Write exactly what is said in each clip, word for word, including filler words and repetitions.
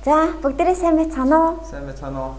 За, бүгдээрээ сайн байцгаана уу? Сайн байцгаана уу?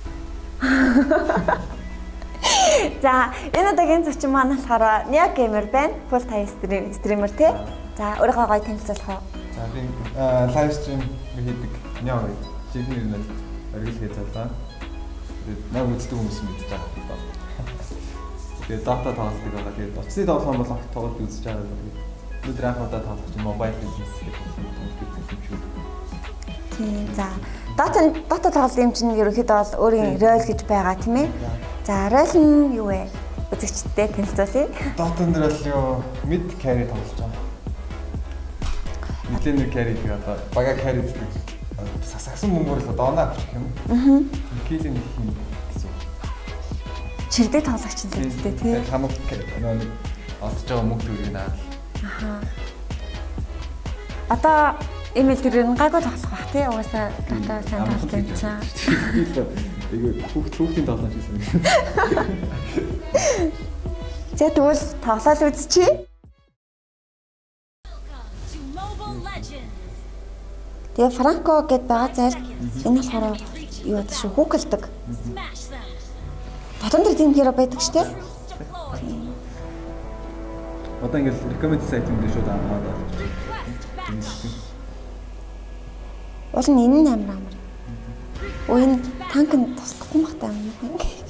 За, энэ удаагийн зочин маань болохоор Neo Gamer байна. Full time стример тий. За, өөрийгөө гоё танилцуулах уу? За, би лайв стрим хийдэг Neo гэдэг. Жинхэнэ нэр нь оргил хийж байгаа. Тэгээд наг үздэг хүмүүс мэдж байгаа. Тэгээд дата тоглолтыг байгаа. Тэгээд утасны тоглоом бол огт тоглолт үзэж байгаа. Өдөр анх удаа тоглох чинь мобайл бизнес гэдэг юм шиг. Тийм. За, дата дата тоглолт юм чинь ерөнхийдөө бол өөрийн рол гэж байгаа тийм ээ. За, рол нь юу вэ? Үзэгчдтэй танилцуулъя. Дотон дээр л юу mid carry тоглож байгаа. Мидленер carry гэх одоо бага carry гэдэг. Сасагсан мөнгөөр л дооноо авчих юм. Аа. Килийн их юм гэсэн. Чирдэг тоглогч юм зүгтэй тий. Хамаг нэг олдож байгаа мөнгө төгрөгийг наа. Аха. Одоо имэйл төрөнд гайгүй тоглох бах тий. Угаасаа дата сайн тоглох юм чаа. Эгэ хүүхд хүүхдийн тоглоом гэсэн. За тэгвэл тоглол үзчихье. Тэгээ Франко гэд байгаа зал энэ болохоор юу гэдэг шүү хүүхэлдэг. Дотор дээр тийм хэрэг байдаг шүү дээ. Одоо ингээд recommend сайт юм дээр шууд аваад байна. Уул нь энэ нь амар амар. Оо энэ танкнд туслахгүй мах таа юм.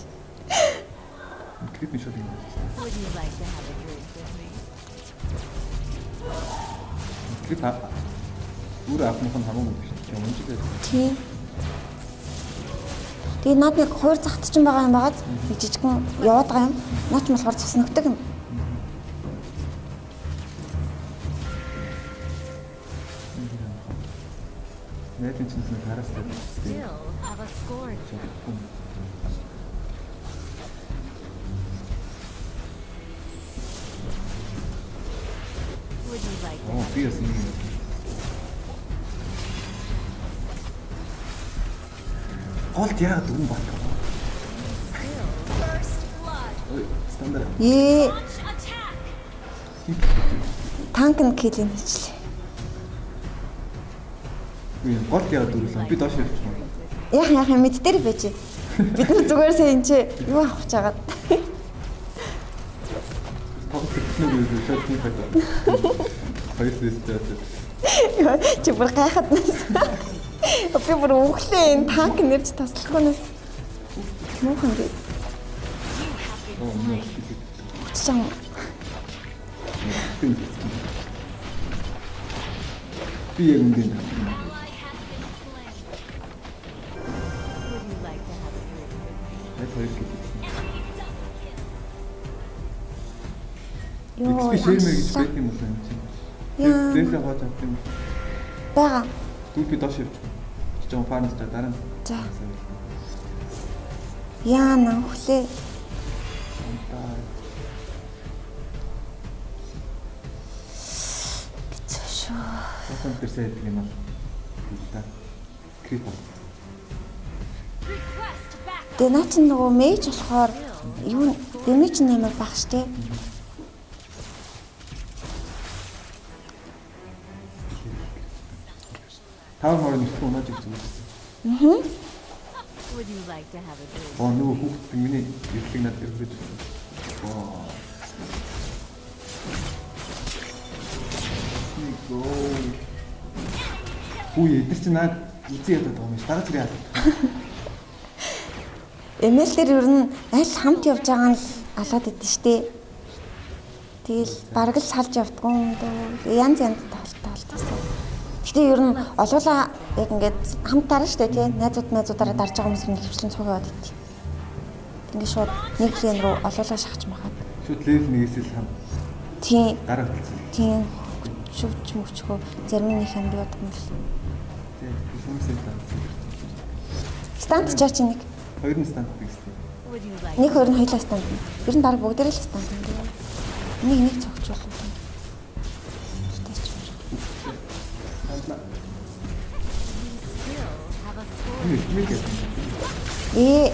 Крит нь шууд юм. Крит үр авах нь хамаагүй биш ч юм шиг байна. Тийм. Тэгээ над нэг хоёр цагт ч юм байгаа юм байгаад нэг жижигхэн яваад байгаа юм. Наач болохоор цуснагдаг юм. Net энэ чинь нэг харастай. Oh, би яс юм. Голд яагаад дөрвөн бат вэ? Стандарт. Ээ. Танк нь килийн хийчлээ. Би голд яагаад дөрвөлөө? Би доош явчих юм. Яах яах юм мэд дээр байж. Бид нар зүгээр сайн чи юу авах гэж байгаа. Тоглох техник үү шат тийм байдаг. Хоёр дэстэй. Чи бүр гайхаад нас. Би бүр өглөө энэ танк нэрж таслахгүйнээс муухан би. Оо муу. Чам. Би яг үндэ. Ёо, ширмэр гэж байдаг юм уу юм чи? Яа. Зээсээ хооч авах юм. Бага. Түлхий доош явчих. Жон фарнс та дараа. За. Яа на өглөө. Гэцэшөө. Тосон тэрсээ гэдэг юм бол. Та. Крит. Тэгээ наа чи нөгөө мэж болохоор юу дэмэж нэмэр баг штэ. How hard is it not to do? Mhm. Would you like to have a drink? Oh no, who миний ихлэг над ирвэж. Oh. Go. Хүү эдэр чи наад үзий ядаад байгаа юм шиг дагаж ирээ. Эмэйлэр ер нь аль хамт явж байгаа нь алаад идэв штэ. Тэгэл бараг л салж явдгүй юм дөө. Янз янз тоолтоолтсон. Гэтэ ер нь олоола яг ингээд хамтаараа штэ тий найзууд найзуудаараа дарж байгаа хүмүүс нэг хвчлэн цуг яваад ит. Ингээд шууд нэг лен рүү олоола шахаж махаад. Шууд лев нэгээс л хам. Тий. Гараа хөтлсөн. Тий. Шүвч мөчхөө зарим нэг ханд яваад юм л. Тий. Хүмүүсээ таа. Стант чаач нэг. Хоёр нь стант гэсэн. Нэг хоёр нь хоёлаа стант. Ер нь дараа бүгдээрээ л стант юм дээ. Нэг нэг цогцуулах. Ээ.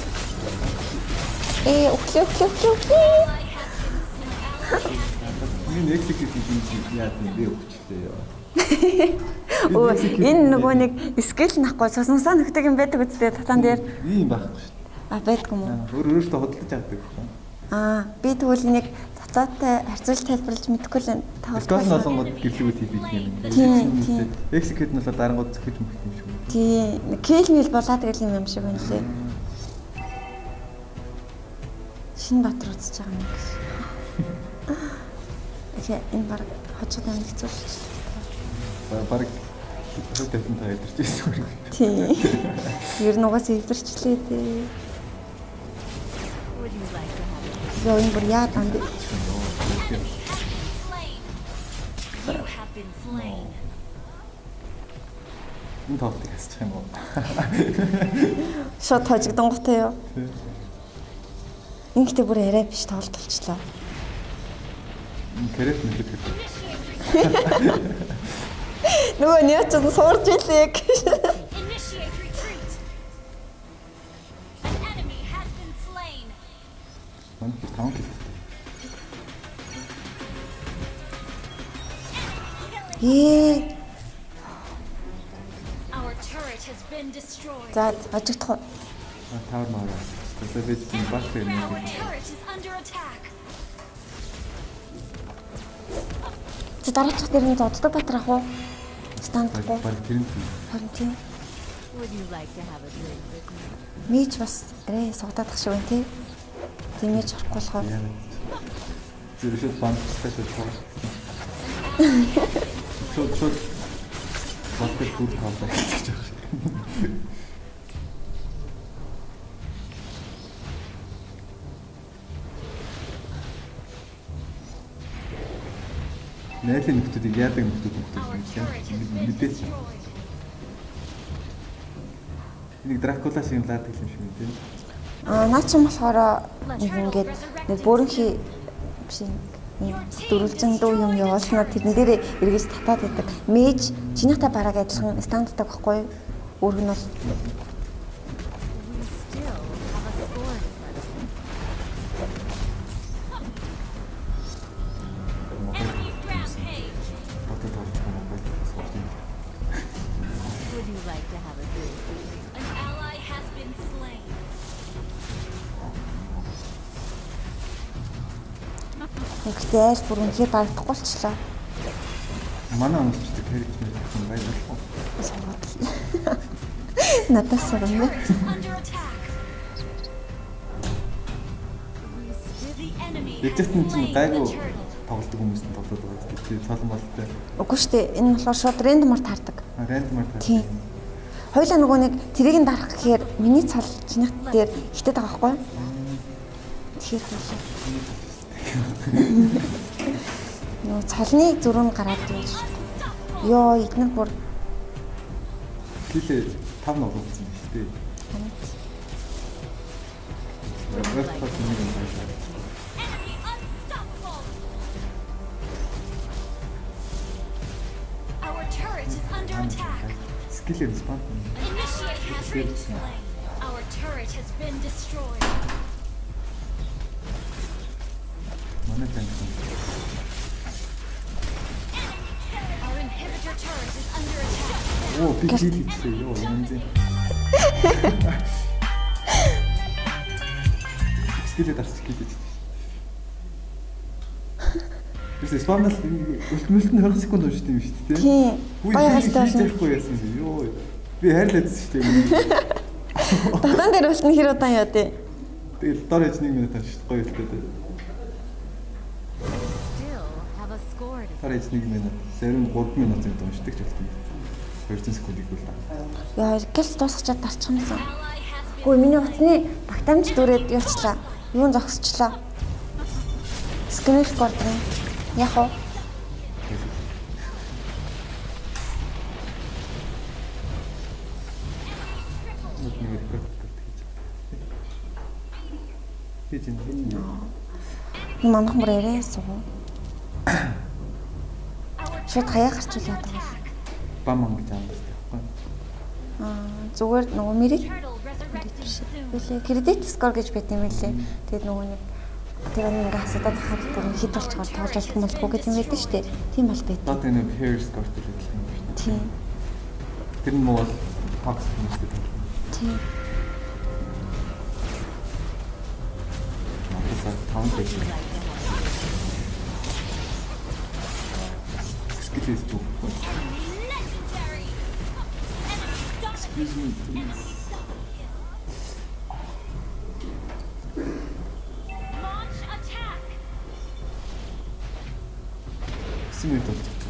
Ээ, өглөө өглөө өглөө. энэ execute яа тийм би өгчлээ ёо. Оо энэ нөгөө нэг скил нахгүй цусмасаа нөхдөг юм байдаг үстэй татан дээр. Ийм байхгүй шүү. А байдгүй юм уу? Өөр өөртөө хөдөлж авдаг байхгүй. Аа би тэгвэл нэг татаатай харьцуулж тайлбарлаж мэдэхгүй л тавал. Скос нолонгод гэрлэгүүд хийх юм. Тийм. Execute нь бол дарангууд зөхөж мөх юм шиг. Тийм. Kill мэл болоод гэл юм шиг байна лээ. Шинэ Батар үзэж байгаа юм гэж. Эхээ энэ баг хожууд амин хэцүүлж. Баг хөт тавьсан та ядарч байсан. Тийм. Ер нь угаас илэрчлээ дээ. Яа энэ бүр яа танд. Энэ тоолтыг хасчих юм уу? Шот хожигдсон готой юу? Ингээд бүр арай биш тоолт болчлоо. Кэрэт мэддэг. Нөгөө няач нь суурж илээ гэж. Ман таун кил. Ээ. За ажигдах уу? Тавар маа. Тэгээд би чинь бас тэр нэг. Чи дараачих дээр нь зоддог Батар ах уу? Стандгүй. Баг тэр нь. Харин тийм. Мич бас арай сугадах шиг байна тий. Тэмээж орохгүй болохоор. Зэрэг банд спешиал тоо. Шот шот. Батар бүр таалаа гэж байгаа шиг. Найлийн нөхдүүдийг яадаг нөхдүүд нөхдүүд юм мэдээж. Нэг Дракула шиг лаадаг юм шиг мэдээ. Аа наа чи болохоор ингээд нэг бөөрөнхий биш нэг дөрвөлжин дуу юм явуулснаа тэрэн дээр эргэж татаад байдаг. Мэж чинийхтэй бараг адилхан стандтай байхгүй юу? Өөрөг нь бол Гэхдээ айл бүр үнхээр барагдахгүй болчлаа. Манай онцлогтой character гэсэн байлгүй. Надаас юм. Эцэстэн чинь гайгүй тоглодог хүмүүс нь тоглоод байгаа гэдэг. Тийм цалан болтой. Үгүй шүү дээ. Энэ болохоор шууд рандомор таардаг. Рандомор таардаг. Тийм. Хоёлаа нөгөө нэг тэрийг нь дарах гэхээр миний цал чинийх дээр хитэд байгаа байхгүй юу? Тэгэхээр болоо. Нөө цалны зөрүүн гараад байж. Йоо, эднэр бүр килээ тав ног болсон шүү дээ. Вэрт пас нэг юм байна. Our turret is under attack. Skill and spot. Initiate has been slain. Our turret has been destroyed. Манай танк. Our inhibitor turret is under attack. Оо, би кил хийчихлээ ёо юм зэ. Скиллээ дарс кил хийчихлээ. Тэс спамнал ультимейт нь двадцать секунд уншдаг юм шүү дээ. тийм. Гоё хастай болохгүй яасан юм ёо. Би хайрлаадсан шүү дээ. Татан дээр уулт нь хэр удаан яа дээ. Тэгэл дор ээж нэг минут шүү дээ. Гоё хэлтэй. Дор ээж нэг минут. Зарим гурван минут зэнд уншдаг ч болтой. двадцать секунд игүүл та. Яа, гэлс дуусчихад дарчих юм сан. Хөөе, миний утасны багтаамж дүрээд явчлаа. Юун зогсчлаа. Скрин рекорд. Яг уу. Хийж энэ. Манайхан бүр ярээ суу. Шууд хаяа гарчул яадаг вэ? Баман гэж аамдаг байхгүй. Аа, зүгээр нөгөө мэрэг биш. Билээ кредит скор гэж байт юм лээ. Тэгээд нөгөө нэг тэр ингээ асуудаг хаад бүр хит болчихвол тоглолт молдгоо гэж юм байдаг шүү дээ. Тийм бол байт. Одоо энэ Harris Scott гэх юм шүү дээ. Тийм. Тэр нь муу Fox хүмүүстэй тоглоно. Тийм. Надад таван байж байна. Скилээс дүү. Excuse me, please. Launch attack. Симэт болж байна.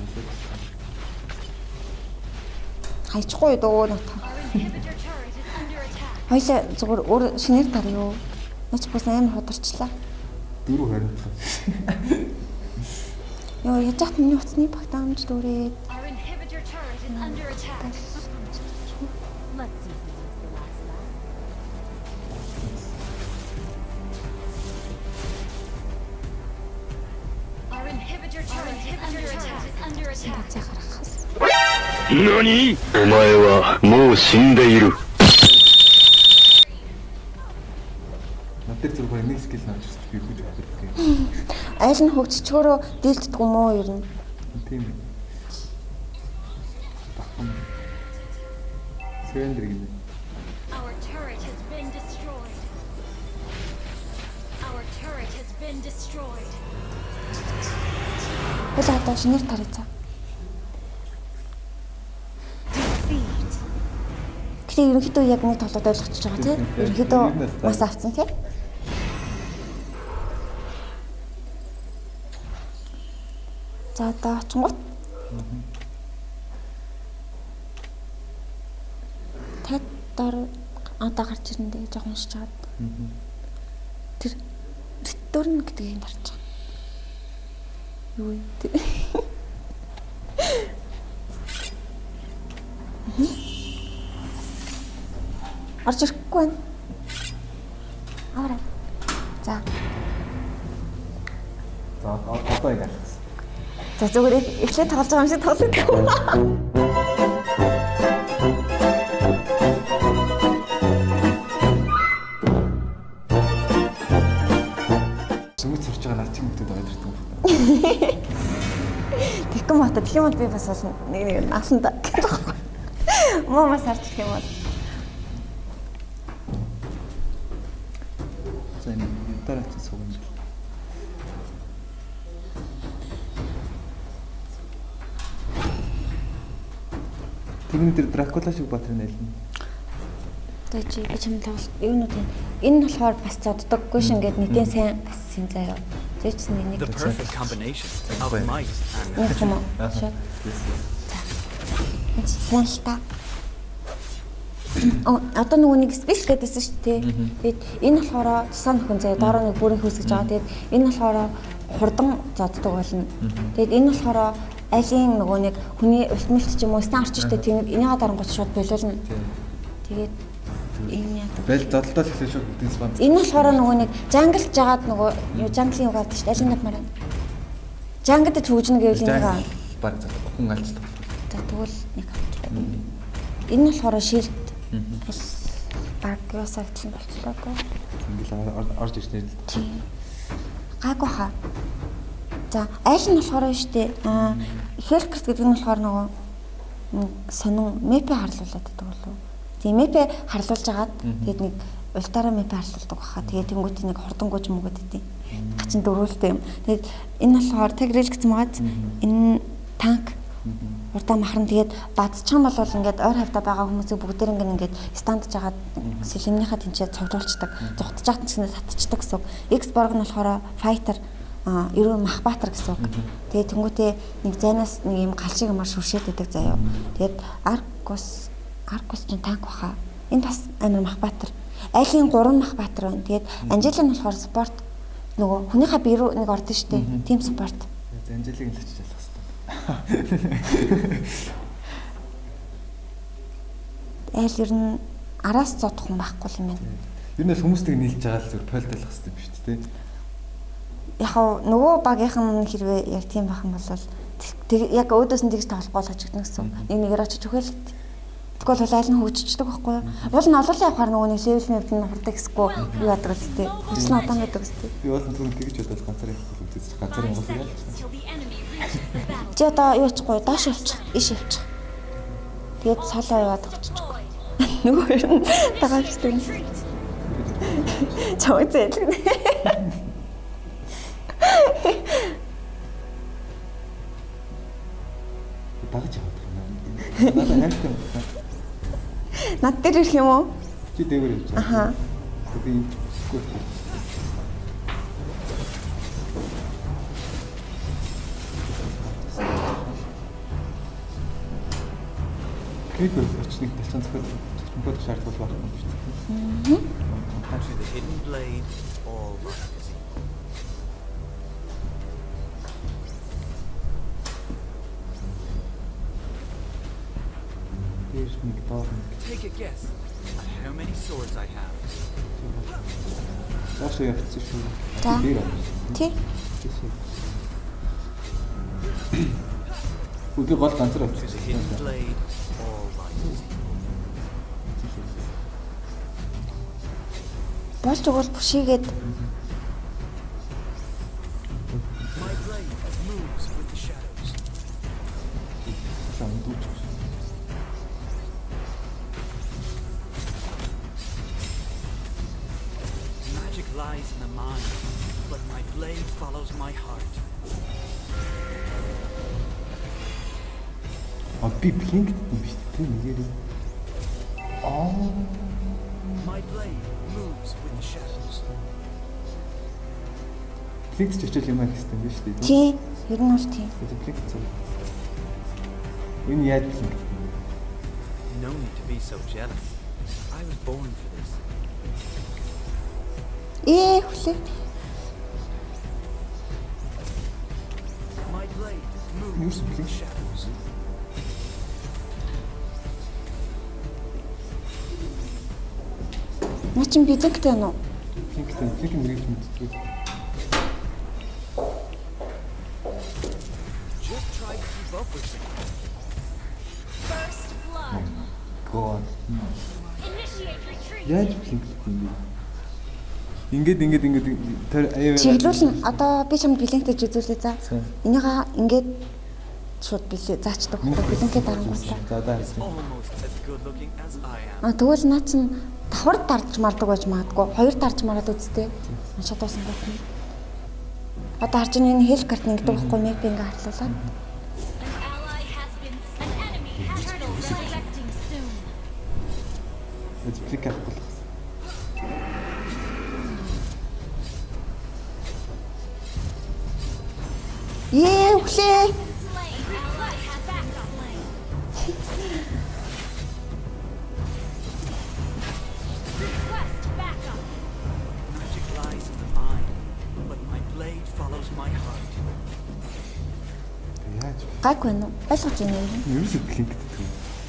Хайчихгүй дөө нот. Our inhibitor turret is under attack. Хоёлаа зүгээр өөр шинээр тар юу. Нач бас амар худалчлаа. дөрөв хорин. Йоо яж хат миний утасны багтаамж дүүрээд. Our inhibitor turret is under attack. Let's see who gets the last laugh. Our inhibitor turret is under attack. Is under attack. За гарахаас. 何？お前はもう死んでいる。 Надад зүгээр нэг скил навч би хүч авдаг. Айл нь хөгжчгөөрөө дийлддэг юм уу ер нь? Тийм ээ. Багтан. Surrender гинэ. Our turret has been destroyed. Our turret has been destroyed. Хөл одоо шинээр тарицаа. Defeat. Гэхдээ ерөнхийдөө яг нэг тоглоод ойлгочихж байгаа тийм. Ерөнхийдөө мас авцсан тийм. За одоо очингууд. Тэд дор одоо гарч ирэндээ жоохон уншиж чад. Тэр return гэдгийг харж байгаа. Юу вэ? Орж ирэхгүй байна. Аваа. За. За одоо яг алхас. За зүгээр эхлээд тоглож байгаа юм шиг тоглоё. Сүмэт сурч байгаа наач юм гэдэг ойлгох юм. Тэгхэм бата тэгэх юм бол би бас бол нэг нэг наасан да гэж байгаа. Муу мас харж гэх юм бол. За энэ дараа чи сууган. Тэгвэл тэр Дракула шиг бат нэлнэ. Одоо чи би чам тоглолт юунууд юм. Энэ нь болохоор бас зоддоггүй шин гэдэг нэгэн сайн гэсэн заяа. Зэвчсэн нэг The perfect combination of might and нэг юм уу. Шот. Энд сайн л та. Оо одоо нөгөө нэг спейс гэдээсэн шүү дээ. Тэгээд энэ болохоор тусаа нөхөн заяа доороо нэг бүрийн хөөс гэж байгаа. Тэгээд энэ болохоор хурдан зоддог болно. Тэгээд энэ болохоор айлын нөгөө нэг хүний ультимейт ч юм уу стан орч штэ тийм энийгээ дарангууд шууд болиулна. Тэгээд энэ яа. Бэл зодолдол хэлээ шууд бүтээс банд. Энэ болохоор нөгөө нэг жанглж жагаад нөгөө юу жанглийн угаад штэ айлын нав мараа. Жангад төвжнө гэвэл энийг баг зод хүн альцдаг. За тэгвэл нэг хавчтай. Энэ нь болохоор шилд. Баг ясагтлан болчихлоогүй. Ингээл орж ирснээр л. Гайгүй хаа. За айл нь болохоор штэ аа Херкерс гэдэг нь болохоор нөгөө сонин мэпэ харлуулад байдаг болов. Тийм мэпэ харлуулж агаад тэгээд нэг ультара мэпэ харлуулдаг баха. Тэгээд тэнгуүт нэг хурдангуйж мөгөд идэв. Гачин дөрвөлтэй юм. Тэгээд энэ болохоор тагрил гэсэн магац энэ танк урдаа махран тэгээд бадчихсан бол ингээд ойр хавтаа байгаа хүмүүсийг бүгдээр ингээд стандж агаад сэлэмнийхаа тэнцээ цогцолчдаг. Зүхтж хат гэснээр татчихдаг гэсэн. X борг нь болохоор файтер а ерөө Махбаатар гэсэн үг. Тэгээд тэнгуүтээ нэг зайнаас нэг юм галшиг амар шүршээд байдаг заяа. Тэгээд Аркус Аркус чинь танк баха. Энэ бас амар Махбаатар. Айлын гурван Махбаатар байна. Тэгээд Анжела нь болохоор спорт нөгөө хүнийхээ бие рүү нэг ордон штэ. Тим спорт. Анжелиг л очиж ялах хэвээр. Айл ер нь араас зодох хүн байхгүй юм байна. Ер нь хүмүүстэйг нийлж байгаа л зүгээр польт ялах хэвээр биш үү? Яг нөгөө багийнхан хэрвээ яг тийм байх юм бол тэг яг өөдөөс нь тэгж тоглохгүй л хажигдана гэсэн. Нэг нэгээр очиж өгөөл. Тэгвэл бол айл нь хөгжчихдөг байхгүй юу? Уул нь олоолаа явахаар нөгөө нэг level map нь хурдаг гэсгүй юу яадаг үстэй. Хүчин удаан байдаг үстэй. Би бол түрүүн тэгж бодоод ганцаар явах үзэж ганцаар явах яа. Till the enemy reaches the battle. Чи одоо юу яахгүй доош явчих, иш явчих. Тэгээд солоо яваад өгчих. Нөгөө хоёр нь дагаавчдаг. Чамд зээлгэнэ. Дагаж яваад байна. Надад хайртай байна. Над дээр ирэх юм уу? Чи дээгүүр явж байгаа. Аха. Би гүр. Критик очныг талцсан зөвхөн зөвхөн шаардлагатай байх юм шүү дээ. To the hidden blade, all magazine. There's me dog. Take a guess at how many swords I have. Доош явчихсан шүү. За. Дээр. Тий. Үгүй гол ганцаар To the hidden авчихсан. blade, all magazine. Болж өгвөл бүшигээд My blade moves with the shadows. Сам дүүч. Magic lies in the mind, but my blade follows my heart. А би блинк гэдэг биш үү? Нэгээр. Аа. My blade moves with the shadows. Блинк ч очил юм аа гэсэн юм биш үү? тий. Ер нь бол тий. Блинк цаа. Энэ яаж блинк? No need to be so jealous. I was born for this. Ээ хүлээ. My blade moves with the shadows. Наа чин бизэктэй нөө. Блинк блинк мэрэгч мэддэг. Just try to keep up with me. First blood. God. Initiate retreat. Яаж блинк гэдэг юм бэ? Ингээд ингээд ингээд тэр аяа. Чиглүүлэн одоо би чамд блинктэй үзүүлээ за. За. Энийгаа ингээд шууд билээ заачдаг байхгүй блинкээ дарангуйтаа. За да хэлсэн. Almost as good looking as I am. А тэгвэл наа чин давхар дарж мардаг байж магадгүй. Хоёр дарж мараад үзтээ. Уншаад дуусан байх юм. Одоо харж энэ хэл карт нэгдэг байхгүй мэп ингээ харлуулаад. An ally has been an enemy has turtle selecting soon. Эц блинк авах. Ээ хүлээ. Slain. Ally has been slain. Request backup. Magic lies in the mind, but my blade follows my heart. Яаж? Гайг байна уу? Ойлгож байна уу? Ерөөсөө блинк гэдэг.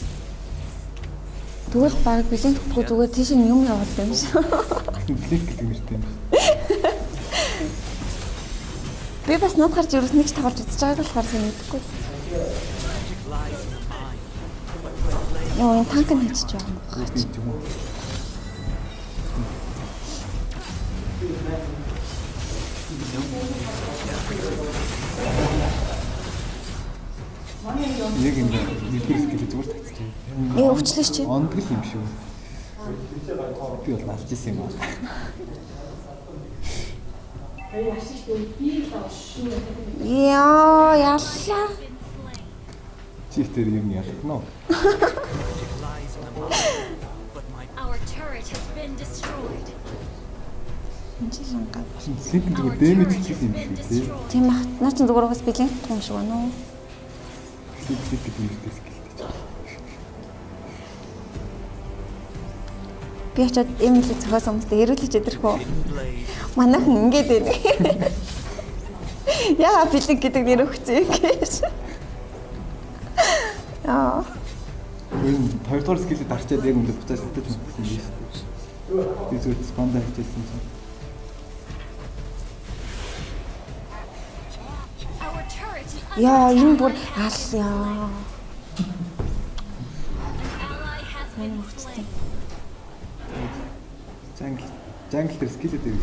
Тэгвэл баг блинк гэдэггүй зүгээр тийш нь юм явуулсан юм шиг. Блинк гэдэг нэртэй юм. Би бас над гарч ерөөс нэг ч тоглож үзэж байгааг болохоор сайн мэдэхгүй. Magic lies in the mind, but my blade Яа, энэ танк нь хийчих байгаа юм байна. Тийм юм уу? Яг ингэ нэгдүгээр скил зүгээр татчих. Ээ өвчлөөч чи. Ондгол юм шүү. Би бол алж исэн юм аа. Яа, яллаа. Чи тэр юм ялах нь. lies in the mind, but my Our turret has been destroyed. Энд чи сангаа. Блинк Our зүгээр дэмэж turret хийх has юм been шүү тий. destroyed. Тийм аа. Наа чи зүгээр бас блинк гэх юм шиг байна уу? Блинк гэдэг нэртэй скилтэй. Би очиод эмэйл зохиос хүмүүстэй эрүүлж өдрөх үү? hidden blade Манайхан ингэж байна. Яа блинк гэдэг нэр өгсөн юм гэж. Аа. Энэ хоёрдугаар скилээ дарчаад яг өндөр буцааж татаж мэдсэн юм биш. Би зүгээр спанда хийчихсэн чинь. Our turret is Яа, энэ бүр аль яа. An ally Түүний хөвцсөн. Жангл жангл дээр скилэд ирэх.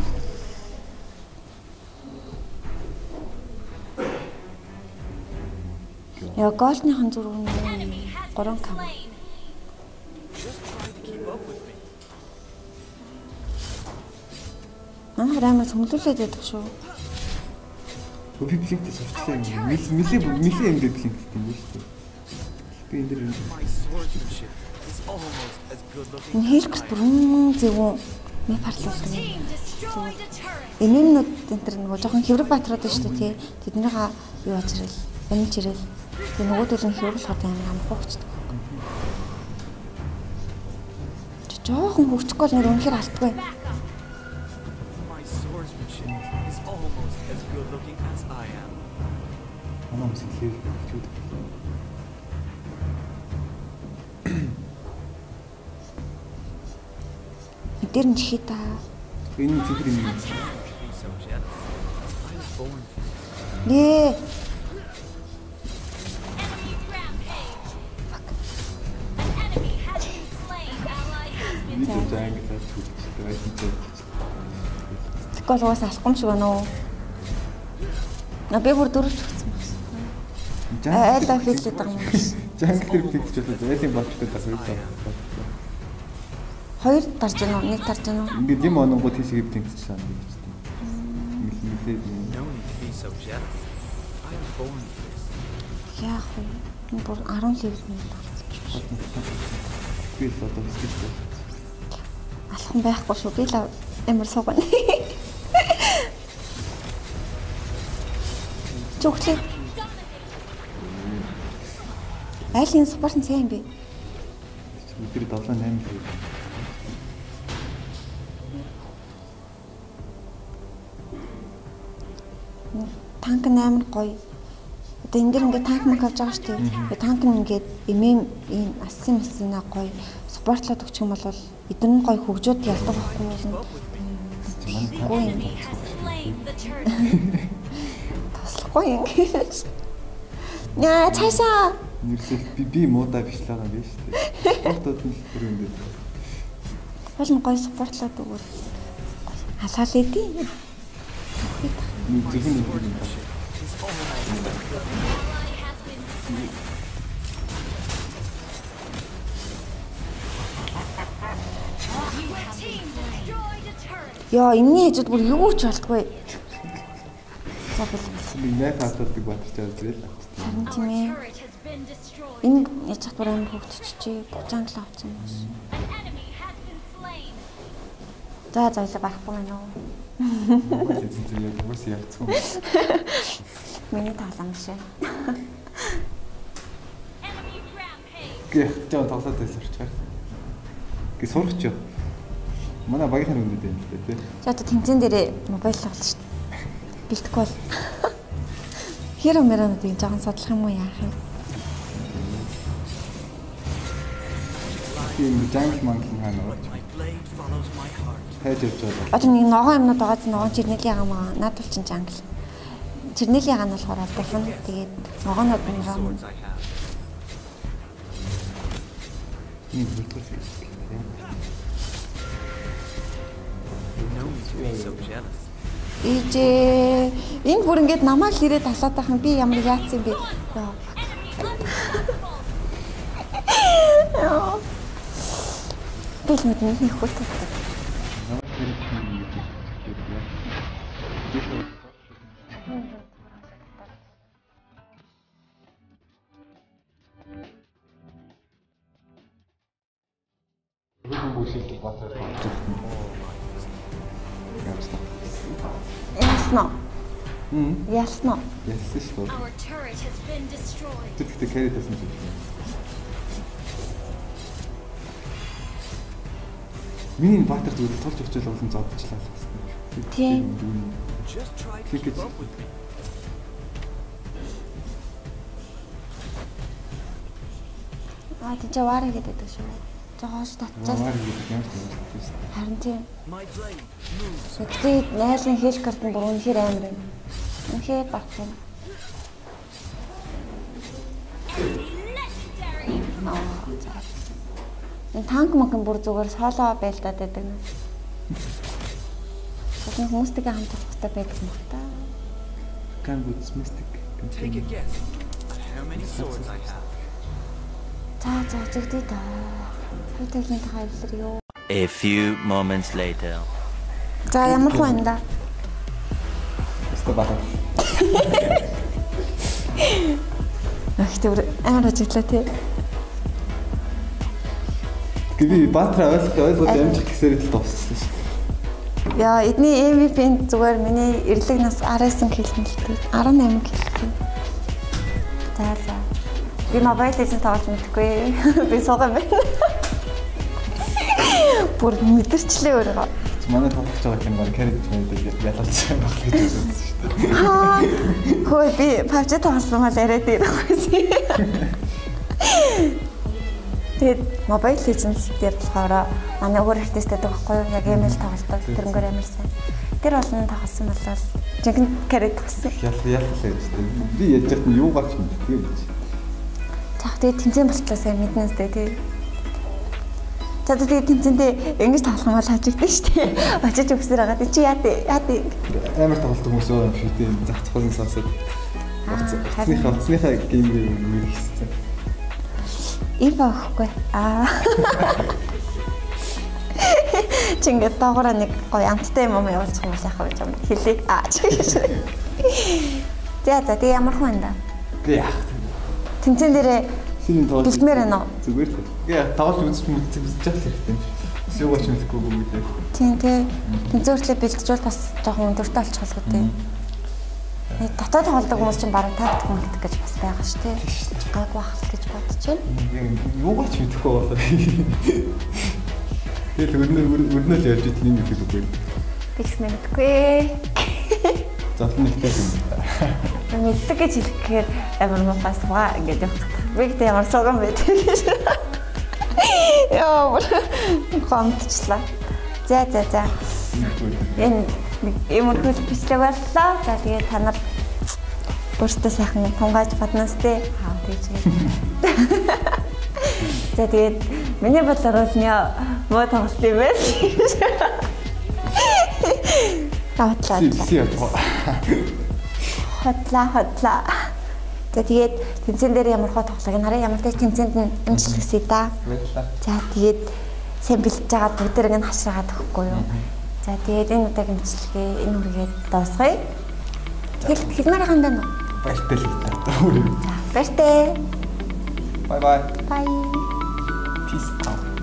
Яа голдныхан зураг нь гурван кам. Just try to keep up with me. Манай рамаас хөмлүүлээд байдаг шүү. Би блинктэй сурчлаа юм. Мил милээ милээ ингээд блинктэй юм шүү дээ. Би энэ дэр My swordsmanship is almost as good looking. Энэ хэрэг бүрэн зөвүүн мэ парлуулдаг. Team destroyed a turret. Эмээнүүд энэ төр нөгөө жоохон хэврэг баатрууд байна шүү дээ тий. Тэднийхээ юу аж ирэл, баниж ирэл. Тэгээ нөгөөдөл нь хэврэг болохоор амар амархан хүчтэй. Жоохон хөвчихгүй л нэр үнэхээр алдгүй. My swordsmanship is almost as good looking as I am. манай хүмүүс хэлээр хэлчихэд. Эдгээр нь чихээ та. Энэ цэвэр юм. Be so jealous. I was born for this. Нээ. Enemy rampage. An enemy has been slain. Ally has been Би жангл хэлчихсэн. Баярлалаа. Тэгвэл угаасаа алахгүй юм шиг байна уу? На би бүр дөрөвч өгсөн байна. Айлаа фийлээд байгаа юм биш. Жангл дээр блинкч болоод айлын болчтой тасрал таа. Хоёр дарж гэнэ үү? Нэг дарж гэнэ үү? Ингээд юм ононгоо тийшээ блинкчлаа гэж тийм. Милээ No need to be so jealous. I was born for this. Яах вэ? Энэ бүр арван левел нь болчихсон. би л одоо скиптэй. Алхан байхгүй шүү. Би л амар суугана. Чухлээ. Айлын спорт нь сайн юм бэ? Өдөр дэвлэн восемь хэрэг. Танк амар гоё. Одоо энэ дэр ингээд танк мак авч байгаа шүү дээ. Тэгээ танк нь ингээд эмэм ийм ассын массина гоё спортлоод өгчих юм бол эдгээр нь гоё хөгжөөд ялдаг байхгүй юу? Гоё юм. has slain the turret. Тослохгүй юм гэж. Яа цаашаа. Нэрлэл би би муудаа биш л байгаа юм биш үү? Спортод нь л өрөөнд. Бол нь гоё спортлоод өгвөл халаал эдий. Нэг зөвхөн нэг юм байна. Ally has been slain. Your team destroyed a turret. Яа энэний хажууд бүр юу ч болтгүй. За бил. Би нэг хатдаг баттай үзэл. Харин тийм ээ. Turret has been destroyed. Энэ яж чад бүр амар хөгжчихжээ. Буцаанглаа авсан юм шиг. An enemy has been slain. За зойлоо барахгүй байна уу? Мөн зөв яг бас явцсан. Миний таалан шээ. Enemy rampage. Гэх жоо тоглоод байсан ч. Гэ сурах ч. Манай багийнхын үндэд юм л дээ тий. За одоо тэмцэн дээрээ мобайл тоглож шүү дээ. Бэлтгэхгүй бол. Хэр мөрөнүүдийг жоохон судлах юм уу яах юм? Тийм жангл мангийн хаана уу? My blade follows my heart. Хайж явж байгаа. Одоо нэг ногоон юмнууд байгаа ч ногоон чирнэлийн ягам аа. Наад бол чин жангл. Чирнэлийн ягам нь болохоор алдафн. Тэгээд ногоонод нь рам. Swords I have. Ийм зүйлс. No need to be so jealous. Ижээ. Энэ бүр ингээд намайг л ирээд талаад байх юм. Би ямар яатсан бэ? Яа. Яа. Би л мэднэ их хөлтэй. Намайг хэрэг юм гэдэг. Бүгд бүсэлт батар болчих. Яаста. Ясно. Мм. Ясно. Ялсан шүү. Our turret has been destroyed. Тэгтээ carry тасан ч. Миний батар зүгээр тулж очил болон зодчлаа л гэсэн. Тийм. Just try to Click keep it. up with me. Аа тийч ваараа гэдэг шүү. Жогоош татчаас. Ямар гэдэг юм бэ? Харин тийм. My blade moves. Тэгтээ найлын хэл картын бүр үнэхээр амар юм. Үнэхээр багт юм. Legendary. Танк мөнгөн бүр зүгээр соло байлдаад байдаг нь. Тэгвэл хүмүүстэйгээ хамт олохтой байдаг юм та. Can good mystic. Take a guess at how many swords I have. За за зэгдээ та. Хөтөлийн тахайлэр юу. A few moments later. За ямар хүн байна да? Өстө бата. Ах тэр амар ажиглаа тий. Гэвь баатра ойлгох ойлгох амжих гэсээр л дууссан шүү. Яа, эдний эм ви пи-нд зүгээр миний эрлэг нас арайсан хэлсэн л тий. арван найман хэлсэн. За за. Би мобайл legend тоглож мэдгүй. Би суугаа байна. Бүр мэдэрчлээ өөрөө. Манай тоглож байгаа юм баг carry мэдээ ялаач юм баг гэж үзсэн шүү дээ. Аа. Хөөе би павж тоглосон мал яриад ирэхгүй. Тэгээд мобайл legends дээр болохоор манай өөр артисттэй байхгүй юу? Яг эм эл тоглолдог. Тэрнгээр амар сайн. Тэр олон тоглосон болол жинхэнэ carry тоглосон. Ял яллаа шүү дээ. Би яаж яах нь юу гарч мэдгүй юм. За тэгээд тэмцээн болтлоо сайн мэднэ үстэй тий. За тэгээд тэмцээндээ ингэж тоглох юм бол хажигдсан шүү дээ. Очиж өгсөр байгаа. Чи яа дээ? Яа дээ? Амар тоглолдог хүмүүс байгаа юм шүү дээ. Зах цохолын сонсоод. Хацныхаа хацныхаа геймээр мөрөх хэвчээ. Ийм байхгүй. Аа. Чингээ доогоор нэг гоё амттай юм уу явуулчих юм яах вэ гэж юм хэлээ. Аа чиг. За за тэгээ ямар хүн байна да? Би яах. Тэмцээн дээрээ шинэ тоглож бэлтмээр байна уу? Зүгээр л. Яа, тоглож үзэж мэдчих үзэж явах хэрэгтэй юм шиг. Сүүгөөч мэдэхгүй бүгдээ. Тийм тий. Тэмцээнлээ бэлтжүүл бас жоохон өндөртэй болчихлоо тий. Нэг дотоод тоглодог хүмүүс чинь бараг тактик мэлдэг гэж бас байгаа шүү тий. Гайгүй ахал гэж бодож байна. Юугаач мэдэхгүй болоо. Тэгэл өрнө өрнөл ярьж идэх юм ихэд үгүй. Бигс мэдгүй. Зовлон ихтэй юм. Мэддэг гэж хэлэхээр амар муухайс ба ингэж явах. Би гэдэг ямар согон байдаг гэж. Яа, гомдчихлаа. За за за. Энэ юм уу бичлэг боллоо. За тэгээ та нар өөртөө сайхан тунгааж баднаас тээ. Аа тэгж. За тэгээд миний бодлоор бол нё муу тоглолт юм байна. Тавтлаа. Хотлаа хотлаа. За тэгээд тэмцээн дээр ямар хоо тоглоог нараа ямар ч тэмцээнд нь амжилтсэе да. За тэгээд сайн бэлдэж байгаа бүгдэрэг нь хашраагаад өгөхгүй юу. За тэгээд энэ удаагийн бичлэгээ энэ үргээд дуусгая. Хэл хэлмээр байгаа юм байна уу? Баяртай л та. За баяртай. Bye bye. Bye. Peace out.